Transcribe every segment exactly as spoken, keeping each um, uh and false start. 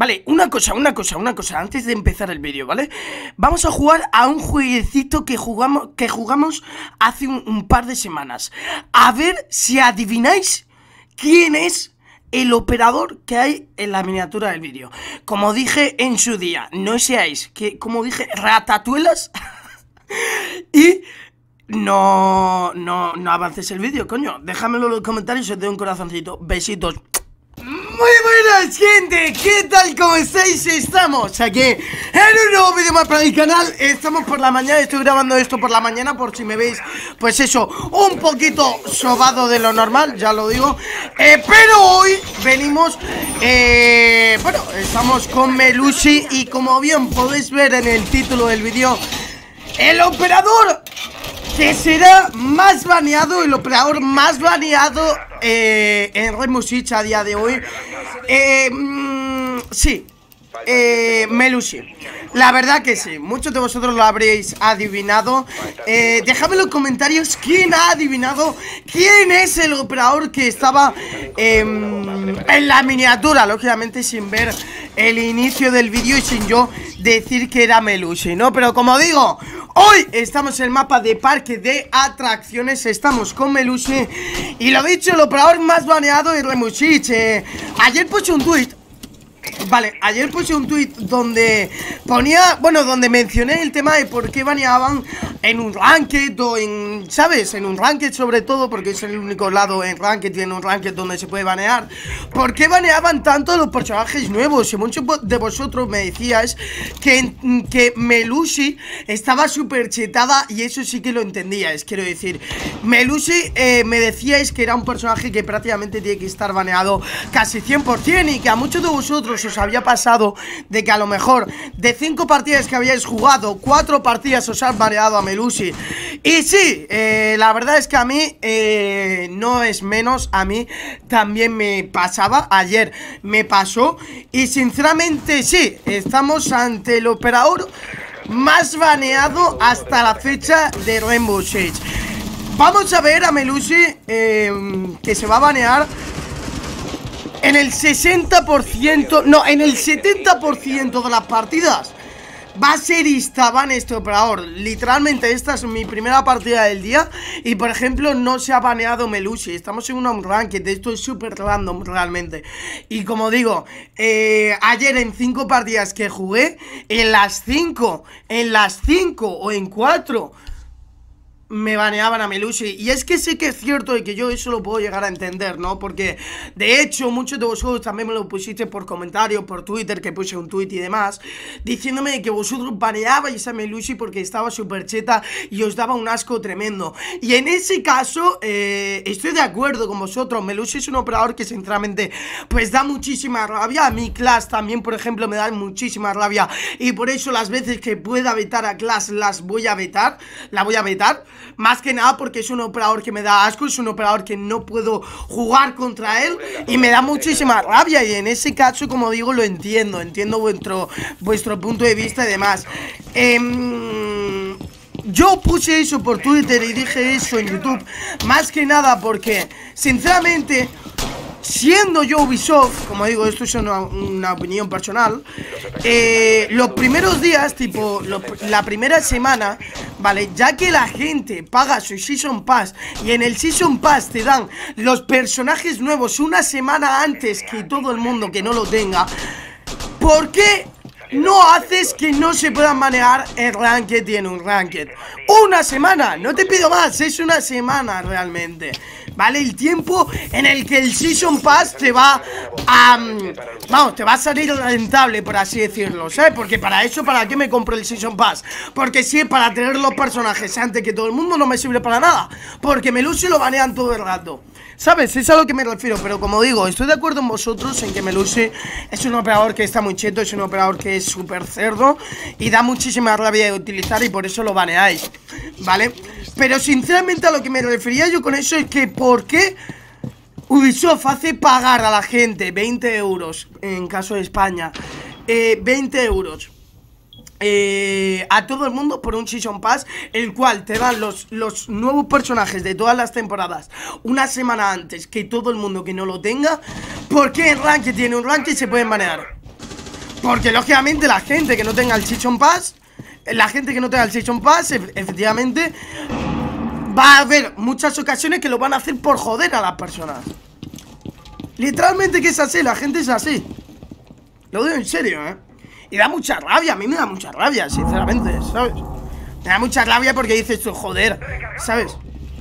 Vale, una cosa, una cosa, una cosa, antes de empezar el vídeo, ¿vale? Vamos a jugar a un jueguecito que jugamos, que jugamos hace un, un par de semanas. A ver si adivináis quién es el operador que hay en la miniatura del vídeo. Como dije en su día, no seáis, que como dije, ratatuelas. Y no, no, no avances el vídeo, coño. Déjamelo en los comentarios y os doy un corazoncito. Besitos. Muy buenas, gente, ¿qué tal? ¿Cómo estáis? Estamos aquí en un nuevo vídeo más para el canal. Estamos por la mañana, estoy grabando esto por la mañana, por si me veis, pues eso, un poquito sobado de lo normal, ya lo digo. eh, Pero hoy venimos, eh, bueno, estamos con Melusi. Y como bien podéis ver en el título del vídeo, el operador que será más baneado, el operador más baneado eh, en Rainbow Six a día de hoy. eh, mm, Sí, eh, Melusi. La verdad que sí, muchos de vosotros lo habréis adivinado. eh, Dejadme en los comentarios quién ha adivinado quién es el operador que estaba eh, en la miniatura, lógicamente sin ver el inicio del vídeo y sin yo decir que era Melusi, ¿no? Pero como digo, hoy estamos en el mapa de parque de atracciones, estamos con Melusi. Y lo dicho, el operador más baneado es Rainbow Six. eh, Ayer puse un tweet. Vale, ayer puse un tweet donde ponía, bueno, donde mencioné el tema de por qué baneaban en un ranked o en, ¿sabes? En un ranked sobre todo, porque es el único lado en ranked y en un ranked donde se puede banear. ¿Por qué baneaban tanto a los personajes nuevos? Y muchos de vosotros me decíais que, que Melusi estaba súper chetada, y eso sí que lo entendíais. Quiero decir, Melusi eh, me decíais que era un personaje que prácticamente tiene que estar baneado casi cien por cien, y que a muchos de vosotros os había pasado de que a lo mejor de cinco partidas que habíais jugado, cuatro partidas os han baneado a Melusi. Y sí, eh, la verdad es que a mí eh, no es menos, a mí también me pasaba, ayer me pasó. Y sinceramente sí, estamos ante el operador más baneado hasta la fecha de Rainbow Six. Vamos a ver a Melusi eh, que se va a banear en el sesenta por ciento, no, en el setenta por ciento de las partidas. Va a ser instaban este operador. Literalmente esta es mi primera partida del día y por ejemplo no se ha baneado Melusi. Estamos en una ranked, esto es súper random realmente. Y como digo, eh, ayer en cinco partidas que jugué, en las cinco, en las cinco o en cuatro me baneaban a Melusi. Y es que sí que es cierto y que yo eso lo puedo llegar a entender, ¿no? Porque de hecho muchos de vosotros también me lo pusiste por comentarios, por Twitter, que puse un tweet y demás, diciéndome que vosotros baneabais a Melusi porque estaba súper cheta y os daba un asco tremendo. Y en ese caso eh, estoy de acuerdo con vosotros. Melusi es un operador que sinceramente pues da muchísima rabia. A mí Clash también, por ejemplo, me da muchísima rabia, y por eso las veces que pueda vetar a Clash las voy a vetar, la voy a vetar. Más que nada porque es un operador que me da asco, es un operador que no puedo jugar contra él y me da muchísima rabia. Y en ese caso, como digo, lo entiendo, entiendo vuestro, vuestro punto de vista y demás. eh, Yo puse eso por Twitter y dije eso en YouTube, más que nada porque, sinceramente, siendo yo Ubisoft, como digo, esto es una, una opinión personal, eh, los primeros días, tipo lo, la primera semana, vale, ya que la gente paga su Season Pass y en el Season Pass te dan los personajes nuevos una semana antes que todo el mundo que no lo tenga, ¿por qué no haces que no se puedan manejar en Ranked y en un Ranked? Una semana, no te pido más, es una semana realmente, ¿vale? El tiempo en el que el Season Pass te va a... Um, vamos, te va a salir rentable, por así decirlo, ¿sabes? Porque para eso, ¿para qué me compro el Season Pass? Porque si es para tener los personajes antes que todo el mundo, no me sirve para nada, porque Melusi lo banean todo el rato, ¿sabes? Es a lo que me refiero. Pero como digo, estoy de acuerdo con vosotros en que Melusi es un operador que está muy cheto, es un operador que es súper cerdo y da muchísima rabia de utilizar, y por eso lo baneáis, ¿vale? Pero sinceramente a lo que me refería yo con eso es que ¿por qué Ubisoft hace pagar a la gente veinte euros, en caso de España, eh, veinte euros Eh, a todo el mundo por un Season Pass, el cual te dan los, los nuevos personajes de todas las temporadas una semana antes que todo el mundo que no lo tenga? ¿Por qué en Ranked tiene un Ranked y se pueden manejar? Porque lógicamente la gente que no tenga el Season Pass, la gente que no tenga el Season Pass, efectivamente, va a haber muchas ocasiones que lo van a hacer por joder a las personas. Literalmente que es así, la gente es así. Lo digo en serio, ¿eh? Y da mucha rabia, a mí me da mucha rabia, sinceramente, ¿sabes? Me da mucha rabia porque dices tú, joder, ¿sabes?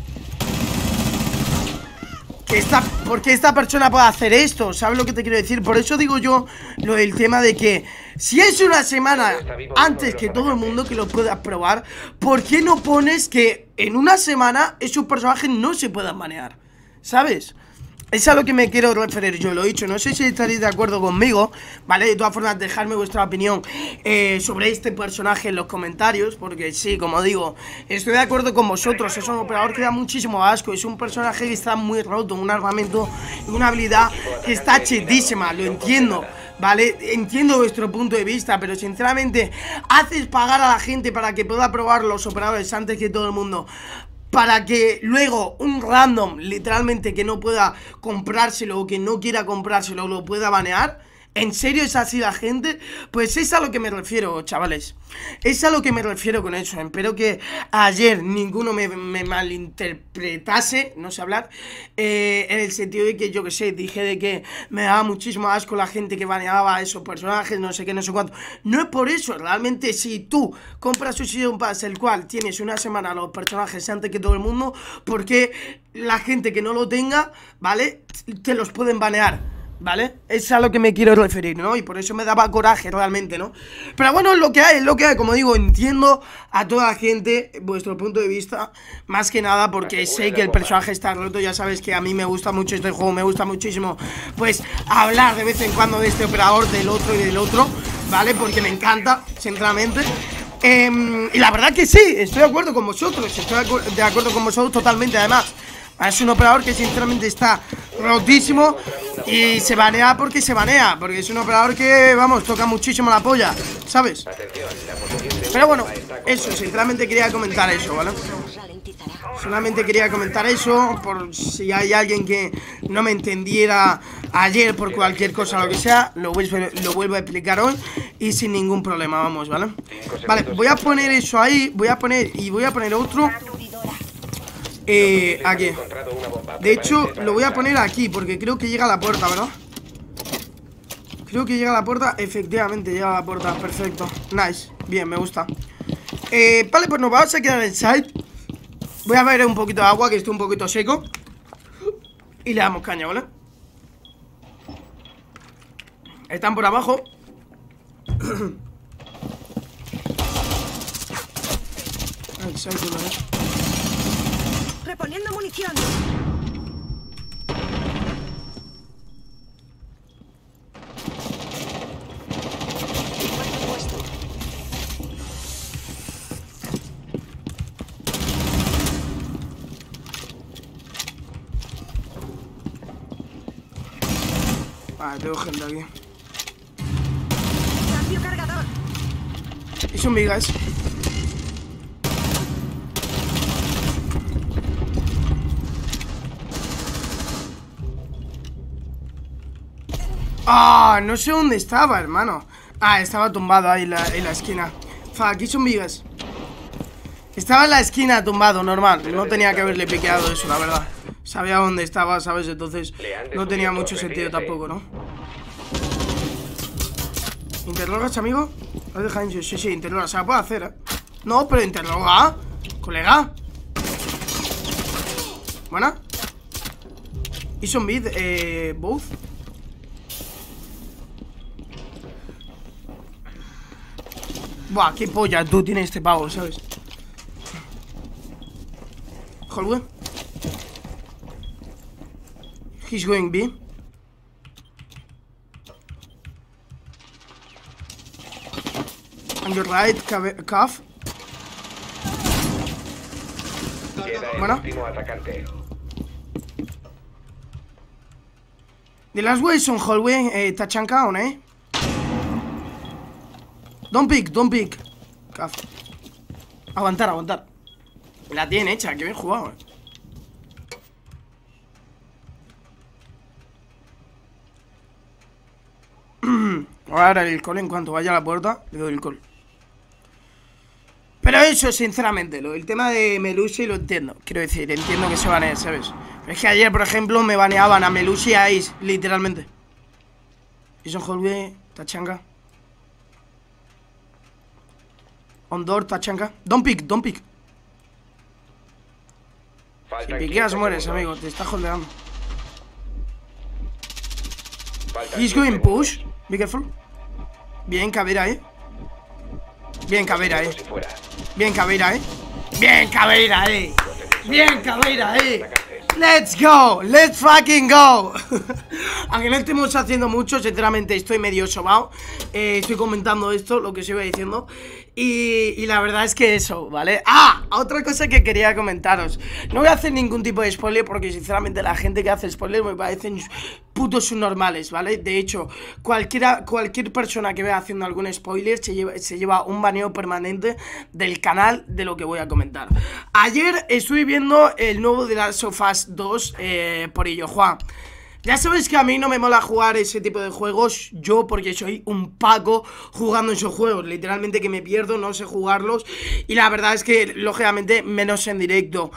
Que esta, porque esta persona puede hacer esto, ¿sabes lo que te quiero decir? Por eso digo yo lo del tema de que si es una semana antes que todo el mundo que lo pueda probar, ¿por qué no pones que en una semana esos personajes no se puedan manejar? ¿Sabes? Es a lo que me quiero referir, yo lo he dicho. No sé si estaréis de acuerdo conmigo, ¿vale? De todas formas, dejadme vuestra opinión eh, sobre este personaje en los comentarios. Porque sí, como digo, estoy de acuerdo con vosotros. Es un operador que da muchísimo asco. Es un personaje que está muy roto, un armamento y una habilidad que está chetísima, lo entiendo, ¿vale? Entiendo vuestro punto de vista, pero sinceramente, haces pagar a la gente para que pueda probar los operadores antes que todo el mundo, para que luego un random, literalmente, que no pueda comprárselo o que no quiera comprárselo, lo pueda banear. ¿En serio es así la gente? Pues es a lo que me refiero, chavales. Es a lo que me refiero con eso. Espero que ayer ninguno me, me malinterpretase, no sé hablar, eh, en el sentido de que, yo que sé, dije de que me daba muchísimo asco la gente que baneaba a esos personajes, no sé qué, no sé cuánto. No es por eso, realmente si tú compras un Season Pass, el cual tienes una semana a los personajes antes que todo el mundo, porque la gente que no lo tenga, ¿vale? Te los pueden banear, ¿vale? Es a lo que me quiero referir, ¿no? Y por eso me daba coraje realmente, ¿no? Pero bueno, es lo que hay, es lo que hay. Como digo, entiendo a toda la gente vuestro punto de vista, más que nada porque sé que el personaje está roto. Ya sabes que a mí me gusta mucho este juego, me gusta muchísimo, pues, hablar de vez en cuando de este operador, del otro y del otro, ¿vale? Porque me encanta, sinceramente. Eh, y la verdad que sí, estoy de acuerdo con vosotros, estoy de acuerdo con vosotros totalmente, además. Es un operador que sinceramente está rotísimo y se banea porque se banea, porque es un operador que, vamos, toca muchísimo la polla, ¿sabes? Pero bueno, eso, sinceramente quería comentar eso, ¿vale? Solamente quería comentar eso, por si hay alguien que no me entendiera ayer por cualquier cosa o lo que sea, lo vuelvo, lo vuelvo a explicar hoy y sin ningún problema, vamos, ¿vale? Vale, voy a poner eso ahí, voy a poner y voy a poner otro. Eh, aquí. De hecho, lo voy a poner aquí porque creo que llega a la puerta, ¿verdad? Creo que llega a la puerta. Efectivamente, llega a la puerta. Perfecto. Nice. Bien, me gusta. Eh, vale, pues nos vamos a quedar en site. Voy a beber un poquito de agua, que estoy un poquito seco. Y le damos caña, ¿vale? Están por abajo. El site, ¿vale? Reponiendo munición. Vale, tengo gente aquí. Cambio cargador. Y son migas. Ah, no sé dónde estaba, hermano. Ah, estaba tumbado ahí en la, en la esquina. Fa, aquí son migas. Estaba en la esquina tumbado, normal. No tenía que haberle piqueado eso, la verdad. Sabía dónde estaba, ¿sabes? Entonces no tenía mucho sentido tampoco, ¿no? ¿Interrogas, amigo? ¿Lo deja en sí, sí, interroga. Se la puede hacer, ¿eh? No, pero interroga, colega. Buena. Y son mid, eh, both. Buah, qué polla tú tienes este pavo, ¿sabes? Hallway. He's going B. On your right, calf. Bueno. The last way is on hallway, eh, touch and count, eh? Don't pick, don't pick. Calf. Aguantar, aguantar. La tiene hecha, que bien jugado, eh. Voy a dar el call en cuanto vaya a la puerta. Le doy el call. Pero eso, sinceramente, lo, el tema de Melusi lo entiendo. Quiero decir, entiendo que se banee, ¿sabes? Pero es que ayer, por ejemplo, me baneaban a Melusi y a Ace, literalmente. Jason Holby, Tachanka. On door, Tachanka. Don't pick, don't pick. Si piqueas mueres, amigo, te estás holdeando. He's going push. Be careful. Bien, Caveira, eh. Bien, Caveira, eh. Bien, Caveira, eh. Bien, Caveira, eh. Bien, Caveira, eh. Let's go, let's fucking go. Aunque no estemos haciendo mucho, sinceramente estoy medio sobao. eh, Estoy comentando esto, lo que os iba diciendo. Y, y la verdad es que eso, ¿vale? Ah, otra cosa que quería comentaros. No voy a hacer ningún tipo de spoiler porque sinceramente la gente que hace spoiler me parecen putos subnormales, ¿vale? De hecho, cualquiera, cualquier persona que vea haciendo algún spoiler se lleva, se lleva un baneo permanente del canal de lo que voy a comentar. Ayer estuve viendo el nuevo The Last of Us dos eh, por ello, Juan. Ya sabéis que a mí no me mola jugar ese tipo de juegos, yo porque soy un paco jugando esos juegos, literalmente que me pierdo, no sé jugarlos y la verdad es que, lógicamente, menos en directo.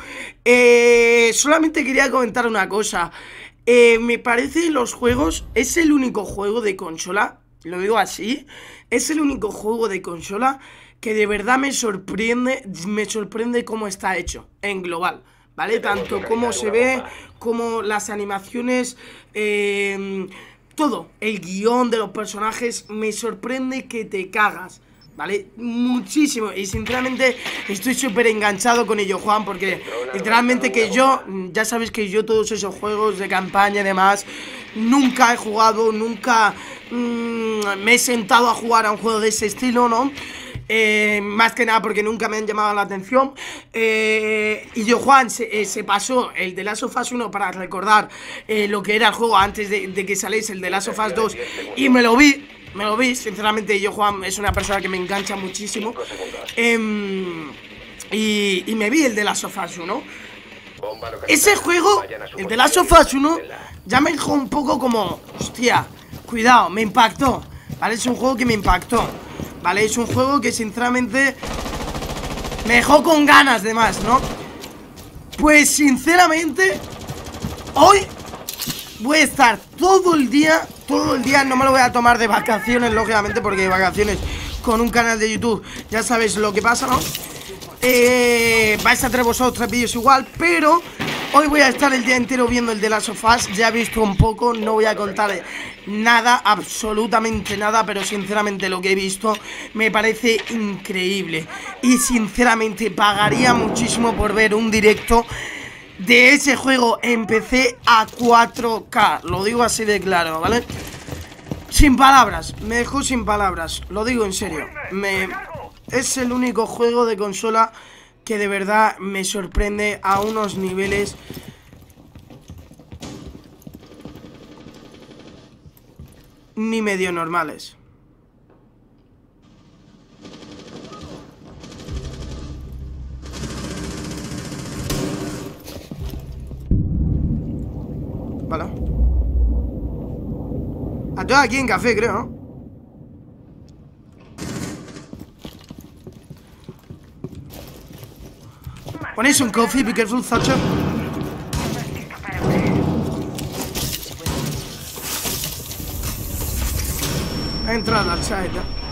eh, Solamente quería comentar una cosa, eh, me parece los juegos, es el único juego de consola, lo digo así, es el único juego de consola que de verdad me sorprende, me sorprende cómo está hecho en global. ¿Vale? Tanto como se ve, como las animaciones, eh, todo, el guión de los personajes, me sorprende que te cagas, ¿vale? Muchísimo, y sinceramente estoy súper enganchado con ello, Juan, porque literalmente que yo, ya sabéis que yo todos esos juegos de campaña y demás, nunca he jugado, nunca mmm, me he sentado a jugar a un juego de ese estilo, ¿no? Eh, más que nada porque nunca me han llamado la atención. eh, Y yo, Juan, se, eh, se pasó el The Last of Us uno para recordar eh, lo que era el juego antes de, de que saliese el The Last of Us dos. Y me lo vi, me lo vi, sinceramente. Yo, Juan, es una persona que me engancha muchísimo. eh, y, y me vi el The Last of Us uno. Ese juego, el The Last of Us uno, ya me dejó un poco como, hostia, cuidado, me impactó, ¿vale? Es un juego que me impactó, ¿vale? Es un juego que sinceramente me dejó con ganas de más, ¿no? Pues sinceramente hoy voy a estar todo el día, todo el día, no me lo voy a tomar de vacaciones, lógicamente, porque de vacaciones con un canal de YouTube ya sabéis lo que pasa, ¿no? Eh, vais a tener vosotros tres vídeos igual, pero hoy voy a estar el día entero viendo el de Last of Us. Ya he visto un poco, no voy a contar nada, absolutamente nada, pero sinceramente lo que he visto me parece increíble. Y sinceramente pagaría muchísimo por ver un directo de ese juego en P C a cuatro K. Lo digo así de claro, ¿vale? Sin palabras, me dejo sin palabras, lo digo en serio. Me... Es el único juego de consola que de verdad me sorprende a unos niveles ni medio normales. Vale. Estoy aquí en café, creo, ¿no? Ponéis un coffee, be careful, Thatcher. Entra al side.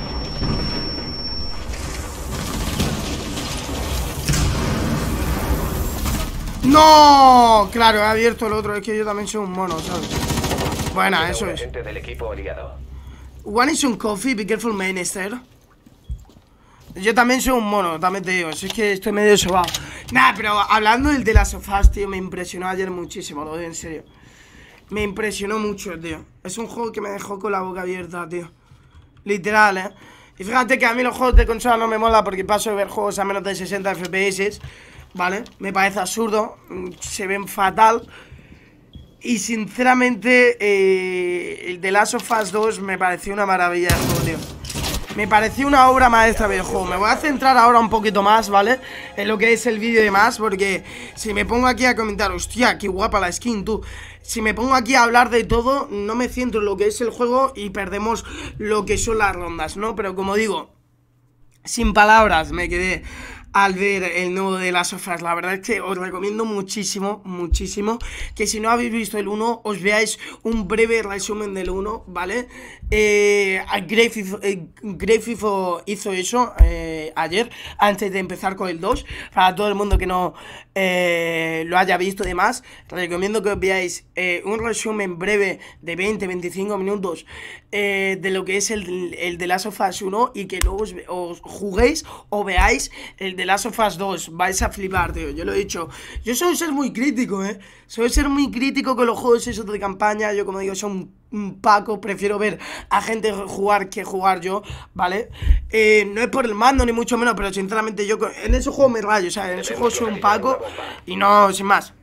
¡No! Claro, he abierto el otro. Es que yo también soy un mono, ¿sabes? Buena, eso es. One is un coffee, be careful, minister. Yo también soy un mono, también te digo. Es que estoy medio sobado. Nah, pero hablando del de Last of Us, tío, me impresionó ayer muchísimo, lo digo en serio. Me impresionó mucho, tío. Es un juego que me dejó con la boca abierta, tío. Literal, eh. Y fíjate que a mí los juegos de consola no me mola porque paso de ver juegos a menos de sesenta F P S, ¿vale? Me parece absurdo, se ven fatal. Y sinceramente, eh, el de Last of Us dos me pareció una maravilla de juego, tío. Me pareció una obra maestra del juego. Me voy a centrar ahora un poquito más, ¿vale? En lo que es el vídeo y demás, porque si me pongo aquí a comentar, hostia, qué guapa la skin, tú. Si me pongo aquí a hablar de todo, no me centro en lo que es el juego y perdemos lo que son las rondas, ¿no? Pero como digo, sin palabras me quedé al ver el nuevo de las sofás. La verdad es que os recomiendo muchísimo, muchísimo que si no habéis visto el uno, os veáis un breve resumen del uno, ¿vale? Eh, Greyfifo eh, Greyfifo hizo eso eh, ayer, antes de empezar con el dos. Para todo el mundo que no eh, lo haya visto y demás, recomiendo que os veáis eh, un resumen breve de veinte a veinticinco minutos eh, de lo que es el, el de Last of Us uno, y que luego os, os juguéis o veáis el de Last of Us dos. Vais a flipar, tío. Yo lo he dicho. Yo suelo ser muy crítico, eh. Suelo ser muy crítico con los juegos esos de campaña. Yo, como digo, soy un, un Paco. Prefiero ver a gente jugar que jugar yo, ¿vale? Eh, no es por el mando, ni mucho menos, pero sinceramente yo en esos juegos me rayo, o sea, en esos juegos soy un Paco. Y no, sin más.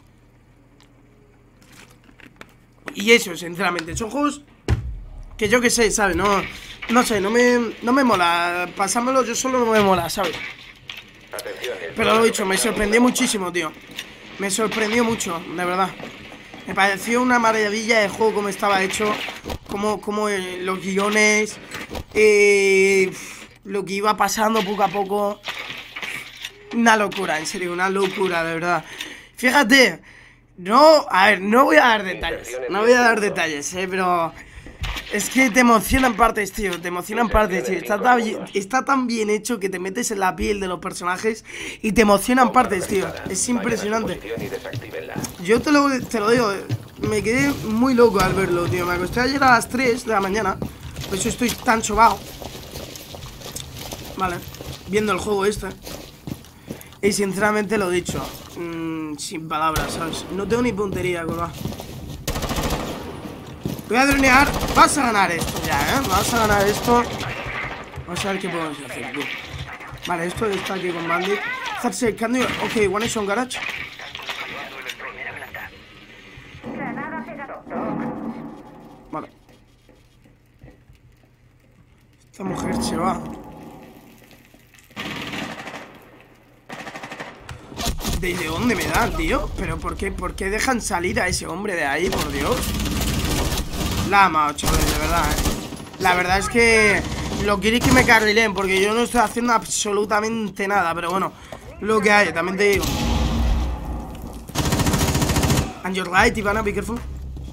Y eso, sinceramente, son juegos que yo que sé, ¿sabes? No, no sé, no me, no me mola. Pasármelo yo solo no me mola, ¿sabes? Pero lo he dicho, me sorprendió muchísimo, tío. Me sorprendió mucho, de verdad. Me pareció una maravilla de juego como estaba hecho. Como, como eh, los guiones, eh, lo que iba pasando poco a poco. Una locura, en serio, una locura, de verdad. Fíjate, no, a ver, no voy a dar detalles. No voy a dar detalles, eh, pero es que te emocionan partes, tío. Te emocionan partes, tío. Está tan, está tan bien hecho que te metes en la piel de los personajes y te emocionan partes, tío. Es impresionante. Yo te lo, te lo digo, me quedé muy loco al verlo, tío. Me acosté ayer a las tres de la mañana. Por eso estoy tan sobao. Vale, viendo el juego este. Y sinceramente lo dicho, mmm, sin palabras, ¿sabes? No tengo ni puntería, colega. Voy a dronear. Vas a ganar esto ya, ¿eh? Vas a ganar esto. Vamos a ver qué podemos hacer, tío. Vale, esto está aquí con Bandit. Zatse, can you... Ok, one is on garage. Vale. Esta mujer se va. ¿Desde dónde me dan, tío? ¿Pero por qué, por qué dejan salir a ese hombre de ahí, por Dios? La ama, chavales, de verdad, eh. La verdad es que lo queréis que me carrilen, porque yo no estoy haciendo absolutamente nada. Pero bueno, lo que hay, también te digo. And you're right, Ivana, be careful.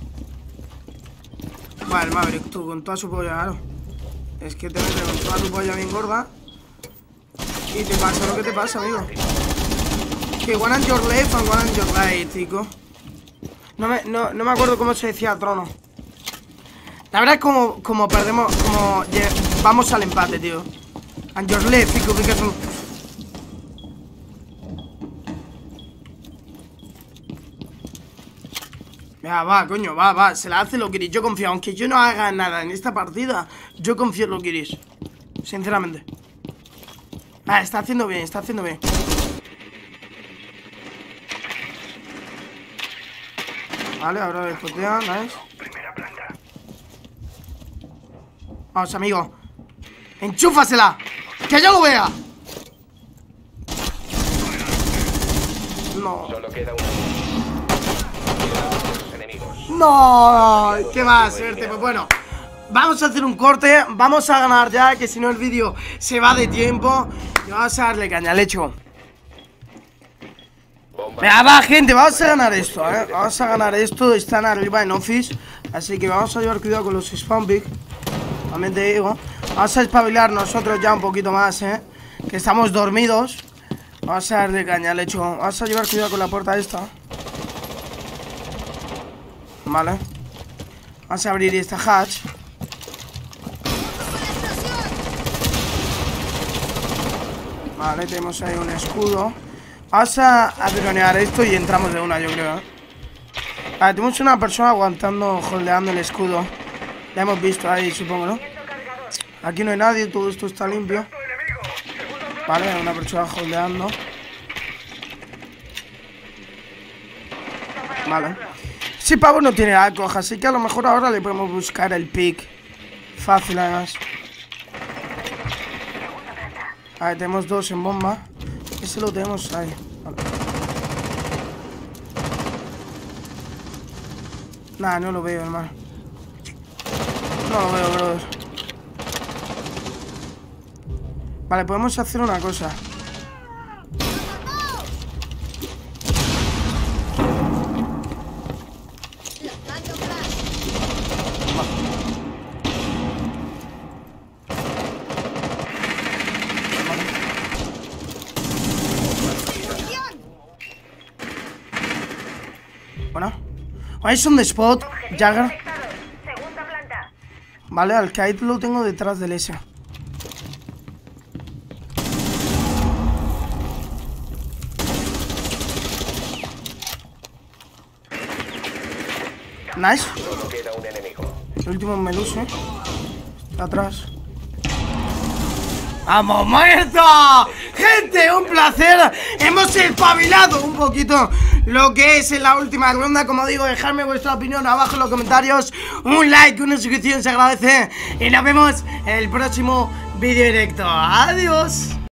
Vale, Maverick, tú con toda su polla, claro. Es que te metes con toda tu polla bien gorda y te pasa lo que te pasa, amigo. Que one on your left and one on your right, chico. No me, no, no me acuerdo cómo se decía trono. La verdad es como, como perdemos, como yeah, vamos al empate, tío. And your left, chico, que son... Ya, va, coño, va, va, se la hace lo Kiris. Yo confío, aunque yo no haga nada en esta partida, yo confío en lo Kiris. Sinceramente. Ah, está haciendo bien, está haciendo bien. Vale, ahora despotea, nice. Vamos, amigo. ¡Enchúfasela! ¡Que yo lo vea! No. No, qué más suerte. Pues bueno, vamos a hacer un corte. Vamos a ganar ya, que si no el vídeo se va de tiempo. Y vamos a darle caña, le echo. Venga, va, gente, vamos a ganar esto, eh. Vamos a ganar esto. Están arriba en office, así que vamos a llevar cuidado con los spawn pick. También te digo. Vamos a espabilar nosotros ya un poquito más, eh. Que estamos dormidos. Vamos a darle caña, le echo. Vamos a llevar cuidado con la puerta esta. Vale. Vamos a abrir esta hatch. Vale, tenemos ahí un escudo. Vamos a, a dronear esto y entramos de una, yo creo, ¿eh? Vale, tenemos una persona aguantando, holdeando el escudo. La hemos visto ahí, supongo, ¿no? Aquí no hay nadie, todo esto está limpio. Vale, una persona holdeando. Vale. Sí, pavo no tiene arcos, así que a lo mejor ahora le podemos buscar el pick. Fácil, además. A ver, tenemos dos en bomba. Ese lo tenemos ahí. Vale. Nah, no lo veo, hermano. No lo veo, brother. Vale, podemos hacer una cosa. Bueno, ¿cuáles son de spot? Jagger. Vale, al Kite lo tengo detrás del S. Nice. El último Melus, eh. Está atrás. ¡Vamos, muerto! Gente, un placer. Hemos espabilado un poquito lo que es en la última ronda. Como digo, dejadme vuestra opinión abajo en los comentarios. Un like, una suscripción se agradece. Y nos vemos en el próximo vídeo directo. Adiós.